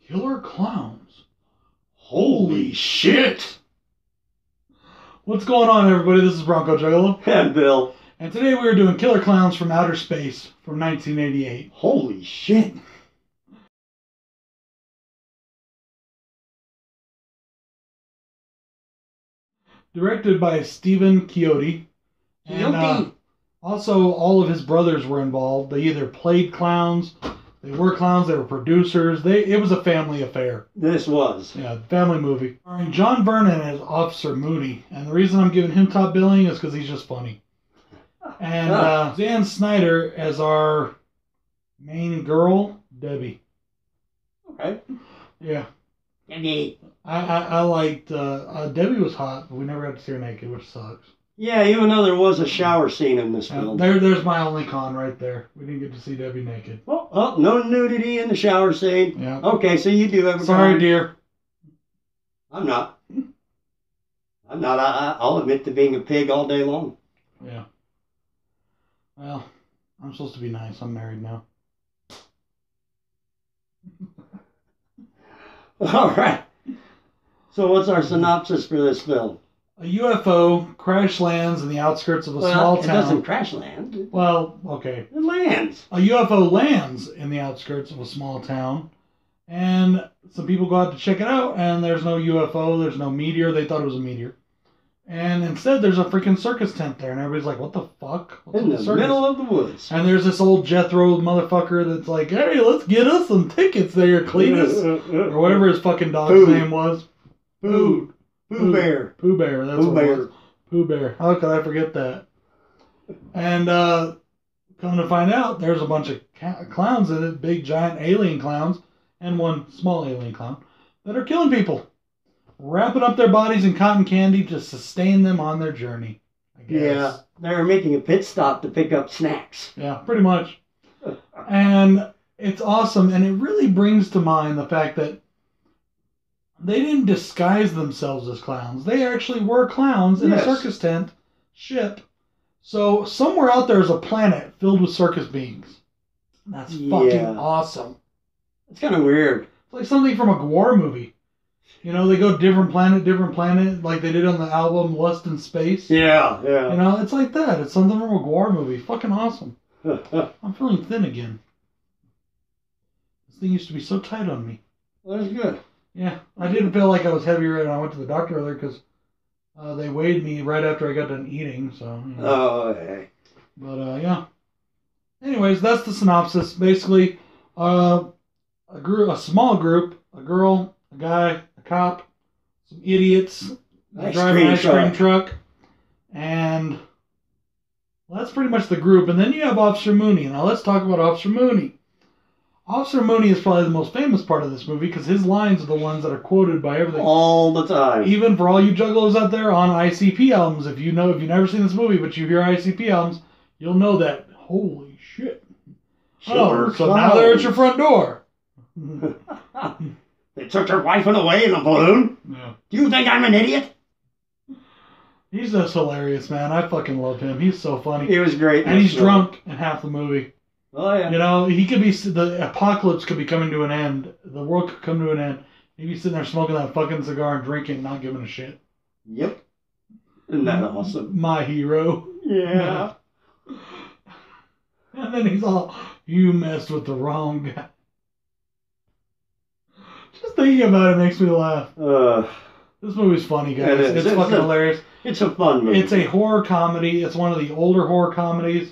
Killer Clowns. Holy shit! What's going on, everybody? This is BroncoJuggalo. And Bill. And today we are doing Killer Clowns from Outer Space from 1988. Holy shit! Directed by Stephen Chiotti. And also all of his brothers were involved. They either played clowns, they were clowns, they were producers. It was a family affair. This was. Yeah, family movie. Starring John Vernon as Officer Moody. And the reason I'm giving him top billing is because he's just funny. And Dan Snyder as our main girl, Debbie. Okay. Yeah. Debbie. I liked, Debbie was hot, but we never got to see her naked, which sucks. Yeah, even though there was a shower scene in this film. There's my only con right there. We didn't get to see Debbie naked. Oh, no nudity in the shower scene. Yeah. Okay, so you do have a Sorry, con. dear. I'm not. I'll admit to being a pig all day long. Yeah. Well, I'm supposed to be nice. I'm married now. All right. So what's our synopsis for this film? A UFO crash lands in the outskirts of a small town. It doesn't crash land. Well, okay. It lands. A UFO lands in the outskirts of a small town, and some people go out to check it out, and there's no UFO, there's no meteor. They thought it was a meteor. And instead, there's a freaking circus tent there, and everybody's like, what the fuck? What's in the middle of the woods. And there's this old Jethro motherfucker that's like, hey, let's get us some tickets there, Cletus. Or whatever his fucking dog's name was. Pooh Bear. Pooh Bear, that's what it was. Pooh Bear. How could I forget that? And come to find out, there's a bunch of clowns in it, big giant alien clowns, and one small alien clown, that are killing people. Wrapping up their bodies in cotton candy to sustain them on their journey, I guess. Yeah, they're making a pit stop to pick up snacks. Yeah, pretty much. And it's awesome, and it really brings to mind the fact that they didn't disguise themselves as clowns. They actually were clowns in a circus tent ship. So somewhere out there is a planet filled with circus beings. That's fucking awesome. It's kind of weird. It's like something from a Gwar movie. You know, they go different planet, like they did on the album Lust in Space. Yeah. You know, it's like that. It's something from a Gwar movie. Fucking awesome. I'm feeling thin again. This thing used to be so tight on me. Well, that's good. Yeah, I didn't feel like I was heavier, and I went to the doctor earlier because they weighed me right after I got done eating. So. You know. Oh, okay. But yeah. Anyways, that's the synopsis. Basically, a small group, a girl, a guy, a cop, some idiots driving an ice cream truck, and well, that's pretty much the group. And then you have Officer Mooney. Now let's talk about Officer Mooney. Officer Mooney is probably the most famous part of this movie because his lines are the ones that are quoted by everything. All the time. Even for all you juggalos out there on ICP albums, if you've never seen this movie, but you hear ICP albums, you'll know that. Holy shit. Sure, so now they're at your front door. They took your wife away in a balloon? Yeah. Do you think I'm an idiot? He's just hilarious, man. I fucking love him. He's so funny. He was great. And he's drunk in half the movie. Oh, yeah. You know, the apocalypse could be coming to an end. The world could come to an end. He'd be sitting there smoking that fucking cigar and drinking and not giving a shit. Yep. Isn't that awesome? My hero. Yeah. And then he's all, you messed with the wrong guy. Just thinking about it makes me laugh. This movie's funny, guys. It's fucking hilarious. It's a fun movie. It's a horror comedy. It's one of the older horror comedies.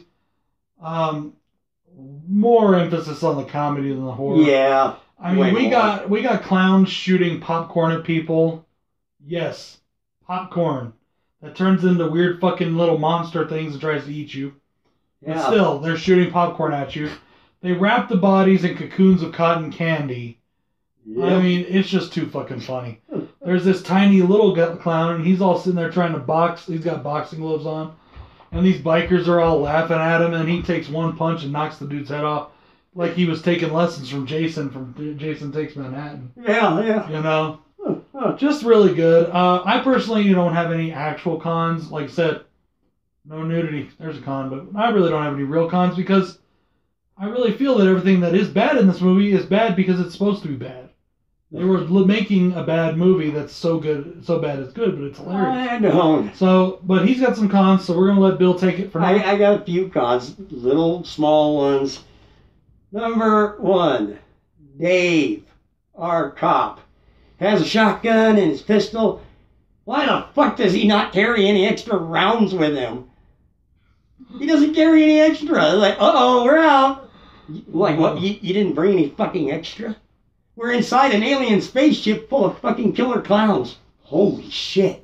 More emphasis on the comedy than the horror. Yeah. I mean, we got clowns shooting popcorn at people. Yes, popcorn that turns into weird fucking little monster things and tries to eat you. Yeah. But still, they're shooting popcorn at you. They wrap the bodies in cocoons of cotton candy. Yep. I mean, it's just too fucking funny. There's this tiny little clown, and he's all sitting there trying to box. He's got boxing gloves on. And these bikers are all laughing at him, and he takes one punch and knocks the dude's head off. Like he was taking lessons from Jason Takes Manhattan. Yeah. You know? Just really good. I personally don't have any actual cons. Like I said, no nudity. There's a con, but I really don't have any real cons because I really feel that everything that is bad in this movie is bad because it's supposed to be bad. They were making a bad movie that's so good, so bad it's good, but it's hilarious. I know. So, but he's got some cons, so we're gonna let Bill take it for now. I got a few cons, little small ones. Number 1, Dave, our cop, has a shotgun and his pistol. Why the fuck does he not carry any extra rounds with him? He doesn't carry any extra. Like, uh-oh, we're out. Like, what? You didn't bring any fucking extra? We're inside an alien spaceship full of fucking killer clowns. Holy shit.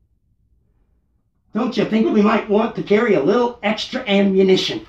Don't you think we might want to carry a little extra ammunition?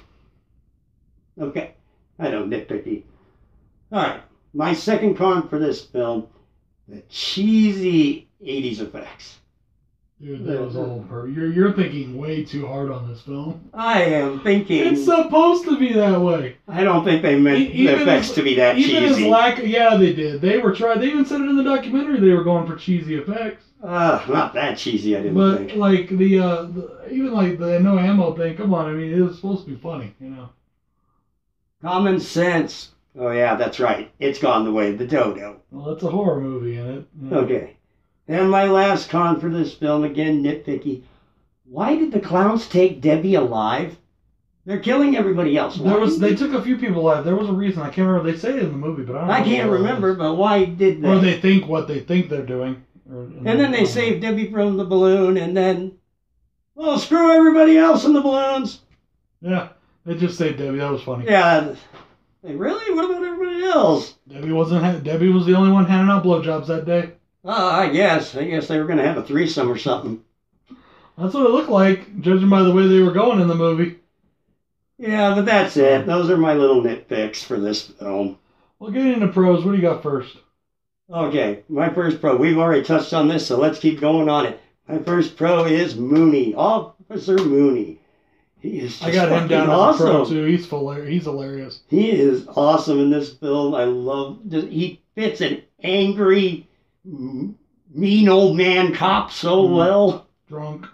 Okay, I know, nitpicky. Alright, my second con for this film, the cheesy 80s effects. Dude, that was all you're thinking way too hard on this film. I am thinking... It's supposed to be that way. I don't think they meant the effects to be that cheesy. Yeah, they did. They even said it in the documentary they were going for cheesy effects. Not that cheesy, I didn't think. But like even like the no ammo thing, come on, I mean, it was supposed to be funny, you know. Common sense. Oh yeah, that's right. It's gone the way of the dodo. Well, it's a horror movie in it. You know. Okay. And my last con for this film, again, nitpicky. Why did the clowns take Debbie alive? They're killing everybody else. They took a few people alive. There was a reason. I can't remember. They say it in the movie, but I can't remember. But why did they? Or they think what they think they're doing. And then they save Debbie from the balloon, and then, well, screw everybody else in the balloons. Yeah, they just saved Debbie. That was funny. Yeah. Like, really? What about everybody else? Debbie was the only one handing out blowjobs that day. I guess they were going to have a threesome or something. That's what it looked like, judging by the way they were going in the movie. Yeah, but that's it. Those are my little nitpicks for this film. Well, getting into pros, what do you got first? Okay, my first pro. We've already touched on this, so let's keep going on it. My first pro is Mooney. Officer Mooney. He is just I got him down awesome. as a pro, too. He's hilarious. He is awesome in this film. I love... He fits an angry... mean old man cop so well. Drunk,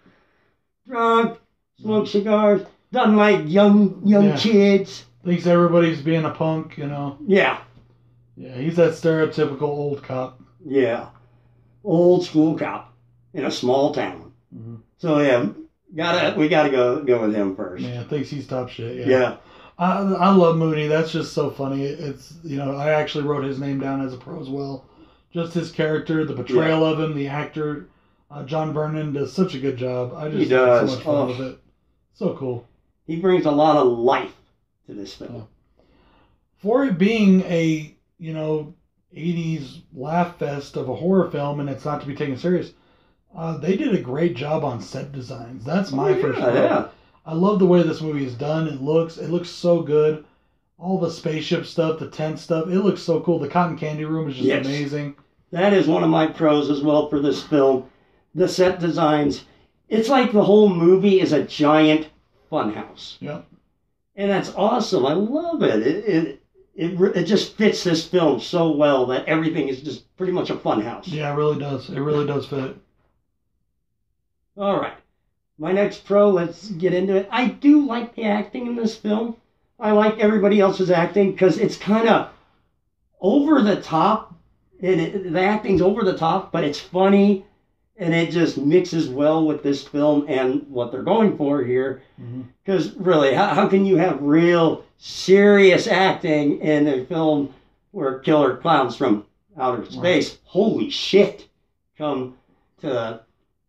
smoke cigars, doesn't like young kids. Thinks everybody's being a punk, you know. Yeah. Yeah, he's that stereotypical old cop. Yeah. Old school cop in a small town. Mm-hmm. So yeah, we gotta go with him first. Yeah, thinks he's top shit. Yeah. I love Mooney. That's just so funny. It's, you know, I actually wrote his name down as a pro as well. Just his character, the portrayal of him, the actor, John Vernon does such a good job. I just had so much fun with it. So cool. He brings a lot of life to this film. Yeah. For it being a, you know, 80s laugh fest of a horror film and it's not to be taken serious, they did a great job on set designs. That's my first pro. Yeah. I love the way this movie is done. It looks so good. All the spaceship stuff, the tent stuff, it looks so cool. The cotton candy room is just amazing. That is one of my pros as well for this film. The set designs. It's like the whole movie is a giant funhouse. Yep. And that's awesome. I love it. It just fits this film so well that everything is just pretty much a funhouse. Yeah, it really does. It really does fit. All right. My next pro, let's get into it. I do like the acting in this film. I like everybody else's acting because it's kind of over the top. And the acting's over the top, but it's funny. And it just mixes well with this film and what they're going for here. Because really, how can you have real serious acting in a film where killer clowns from outer space, holy shit, come to,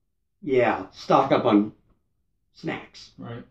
stock up on snacks. Right.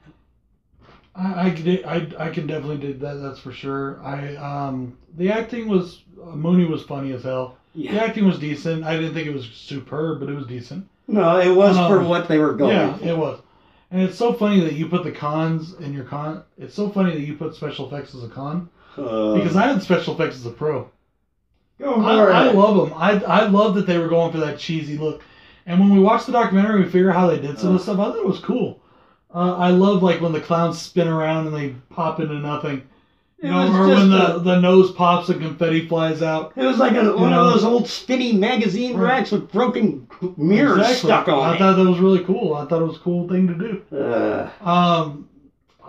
I can definitely do that. That's for sure. The acting was Mooney was funny as hell. Yeah. The acting was decent. I didn't think it was superb, but it was decent. No, it was for what they were going for. Yeah, it was. And it's so funny that you put the cons in your con. It's so funny that you put special effects as a con. Because I had special effects as a pro. I love them. I love that they were going for that cheesy look. And when we watched the documentary, we figure how they did some of the stuff. I thought it was cool. I love like when the clowns spin around and they pop into nothing. You know, or when the nose pops and confetti flies out. It was like one of those old spinny magazine racks with broken mirrors stuck on it. I thought that was really cool. I thought it was a cool thing to do.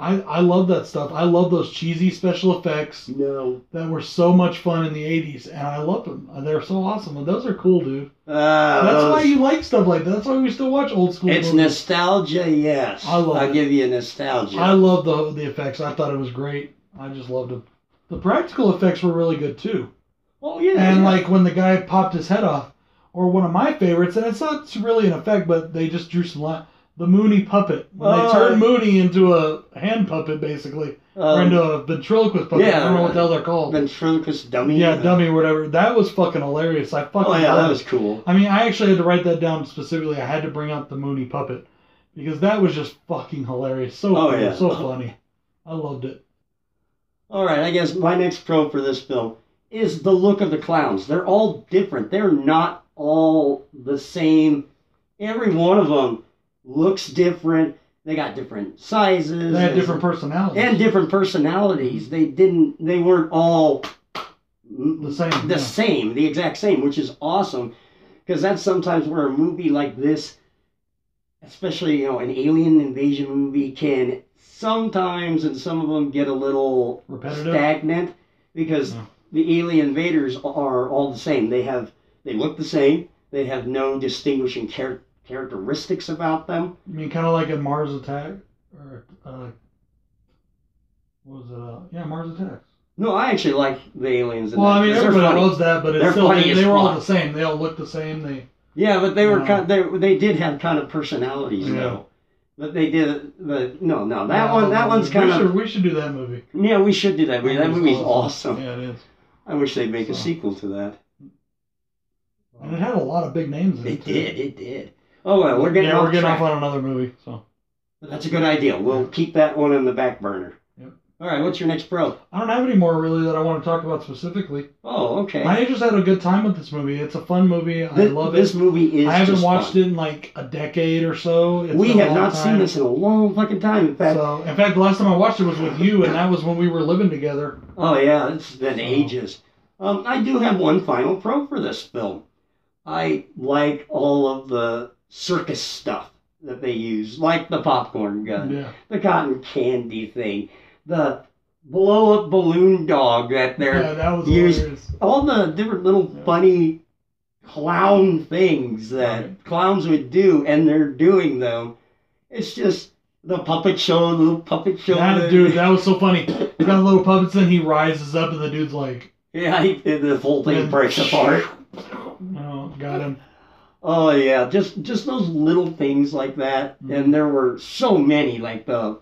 I love that stuff. I love those cheesy special effects that were so much fun in the 80s, and I love them. They're so awesome. And those are cool, dude. That's why you like stuff like that. That's why we still watch old school movies. Nostalgia, yes. I'll give you nostalgia. I love the effects. I thought it was great. I just loved them. The practical effects were really good, too. Oh, yeah. And, like, when the guy popped his head off, or one of my favorites, and it's not really an effect, but they just drew some the Mooney puppet. When they turned Mooney into a hand puppet, basically. Or into a ventriloquist puppet. I don't know what the hell they're called. Ventriloquist dummy? Yeah, dummy or whatever. That was fucking hilarious. I fucking that was cool. I mean, I actually had to write that down specifically. I had to bring up the Mooney puppet. Because that was just fucking hilarious. So cool, so funny. I loved it. Alright, I guess my next pro for this film is the look of the clowns. They're all different. They're not all the same. Every one of them looks different. They got different sizes. They had different personalities. And different personalities. They weren't all the same. The exact same, which is awesome. Because that's sometimes where a movie like this, especially, an alien invasion movie, can sometimes, and some of them get a little repetitive, stagnant, because the alien invaders are all the same. They look the same. They have no distinguishing characteristics about them. You mean kind of like in Mars Attack? Or, what was it? Yeah, Mars Attacks. No, I actually like the aliens. Well, I mean, everybody loves that, but it's still, they were all the same. They all look the same. Yeah, but they were they did have kind of personalities, though. But they did, that one's kind of... We should do that movie. Yeah, we should do that movie. That movie's awesome. Yeah, it is. I wish they'd make a sequel to that. And it had a lot of big names in it. It did. Oh, well, we're getting off on another movie, so... That's a good idea. We'll keep that one in the back burner. Yep. All right, what's your next pro? I don't have any more, really, that I want to talk about specifically. Oh, okay. I just had a good time with this movie. It's a fun movie. I love it. This movie is I haven't watched it in, like, a decade or so. We have not seen this in a long fucking time, in fact. In fact, the last time I watched it was with you, and that was when we were living together. Oh, yeah, it's been ages. I do have one final pro for this film. I like all of the circus stuff that they use, like the popcorn gun, the cotton candy thing, the blow-up balloon dog that they're hilarious. All the different little funny clown things that clowns would do, and they're doing them. It's just the puppet show, the little puppet show. Dude, that was so funny. You got little puppets, and he rises up, and the dude's like... Yeah, the whole thing breaks apart. Oh, got him. Oh, yeah, just those little things like that. Mm-hmm. And there were so many, like the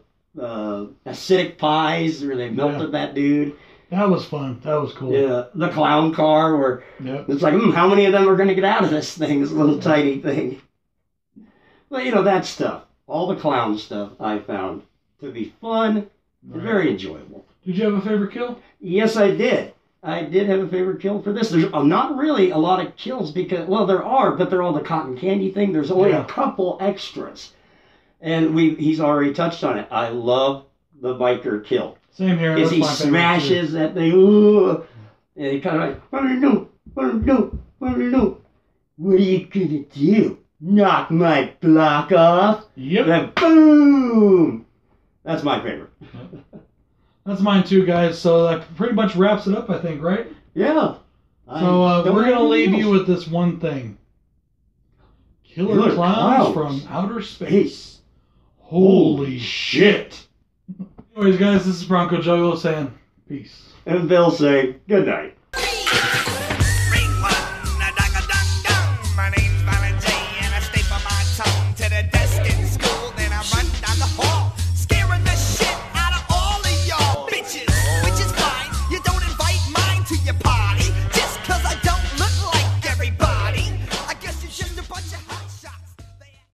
acidic pies where they melted that dude. That was fun. That was cool. Yeah, the clown car where it's like, how many of them are going to get out of this thing, this little tiny thing? But, that stuff, all the clown stuff I found to be fun and very enjoyable. Did you have a favorite kill? Yes, I did. I did have a favorite kill for this. There's not really a lot of kills because, well, there are, but they're all the cotton candy thing. There's only a couple extras. And he's already touched on it. I love the biker kill. Same here. Because he smashes that thing. And he kind of like, what are you doing? What are you going to do? Knock my block off? Yep. Then boom! That's my favorite. That's mine too, guys. So that pretty much wraps it up, I think, right? Yeah. So we're going to leave you with this one thing. Killer clowns from outer space. Holy shit. Anyways, guys, this is BroncoJuggalo saying peace. And Bill saying good night.